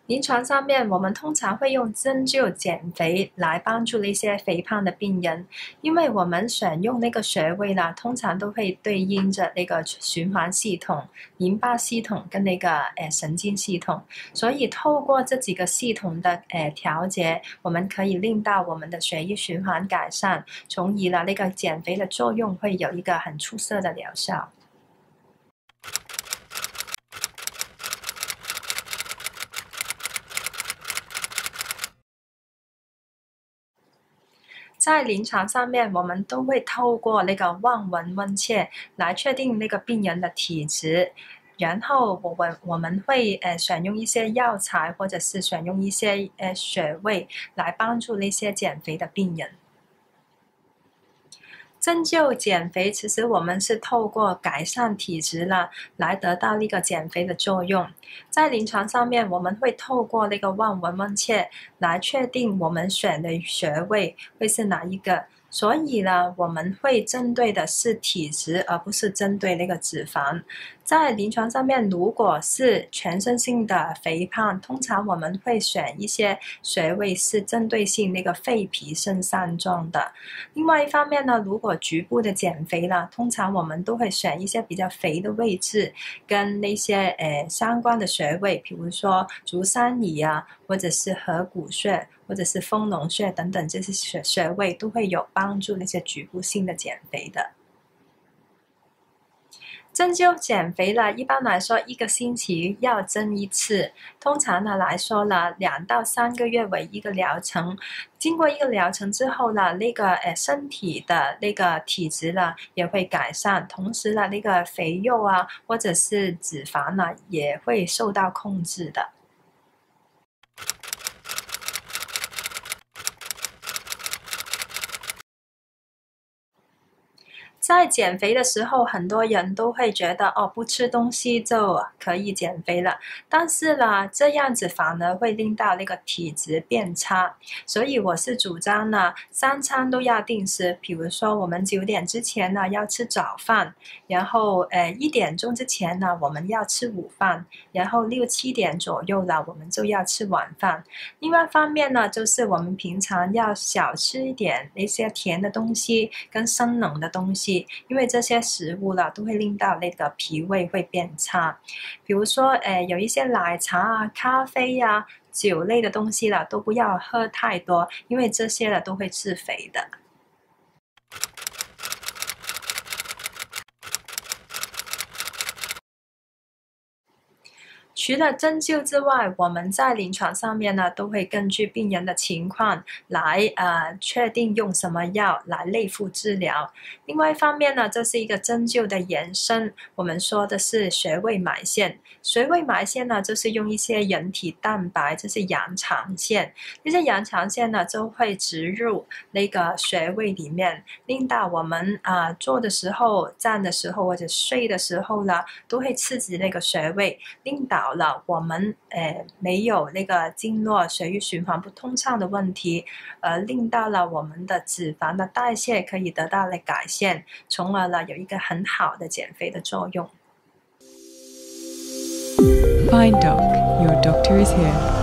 临床上面，我们通常会用针灸减肥来帮助那些肥胖的病人，因为我们选用那个穴位呢，通常都会对应着那个循环系统、淋巴系统跟那个神经系统，所以透过这几个系统的调节，我们可以令到我们的血液循环改善，从而呢那个减肥的作用会有一个很出色的疗效。在临床上面，我们都会透过那个望闻问切来确定那个病人的体质，然后我们会选用一些药材，或者是选用一些穴位来帮助那些减肥的病人。针灸减肥，其实我们是透过改善体质了，来得到那个减肥的作用。在临床上面，我们会透过那个望闻问切来确定我们选的穴位会是哪一个。所以呢，我们会针对的是体质，而不是针对那个脂肪。在临床上面，如果是全身性的肥胖，通常我们会选一些穴位是针对性那个肺脾肾上状的。另外一方面呢，如果局部的减肥呢，通常我们都会选一些比较肥的位置，跟那些相关的穴位，比如说足三里啊，或者是合谷穴，或者是丰隆穴等等，这些穴位都会有帮助那些局部性的减肥的。针灸减肥呢，一般来说1个星期要针1次，通常呢来说呢，2到3个月为一个疗程。经过一个疗程之后呢，那个身体的那个体质呢也会改善，同时呢那个肥肉啊或者是脂肪呢也会受到控制的。在减肥的时候，很多人都会觉得不吃东西就可以减肥了，但是呢，这样子反而会令到那个体质变差。所以我是主张呢，3餐都要定时，比如说我们9点之前呢要吃早饭，然后1点钟之前呢我们要吃午饭，然后6、7点左右呢我们就要吃晚饭。另外一方面呢，就是我们平常要少吃一点那些甜的东西跟生冷的东西。因为这些食物呢，都会令到那个脾胃会变差。比如说，有一些奶茶啊、咖啡啊、酒类的东西了，都不要喝太多，因为这些呢都会致肥的。除了针灸之外，我们在临床上面呢，都会根据病人的情况来确定用什么药来内服治疗。另外一方面呢，这是一个针灸的延伸，我们说的是穴位埋线。穴位埋线呢，就是用一些人体蛋白，这是羊肠线，这些羊肠线呢就会植入那个穴位里面，令到我们坐的时候、站的时候或者睡的时候呢，都会刺激那个穴位，令到了我们没有那个经络血液循环不通畅的问题，令到了我们的脂肪的代谢可以得到了改善，从而呢有一个很好的减肥的作用。 Fine Doc, your doctor is here.